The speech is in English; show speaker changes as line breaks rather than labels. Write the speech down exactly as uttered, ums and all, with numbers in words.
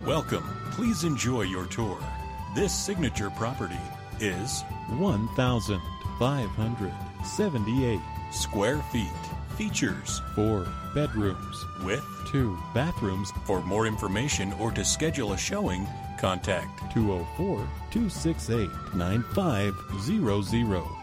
Welcome. Please enjoy your tour. This signature property is
one thousand five hundred seventy-eight
square feet. Features
four bedrooms
with
two bathrooms.
For more information or to schedule a showing, contact
two oh four, two six eight, nine five zero zero.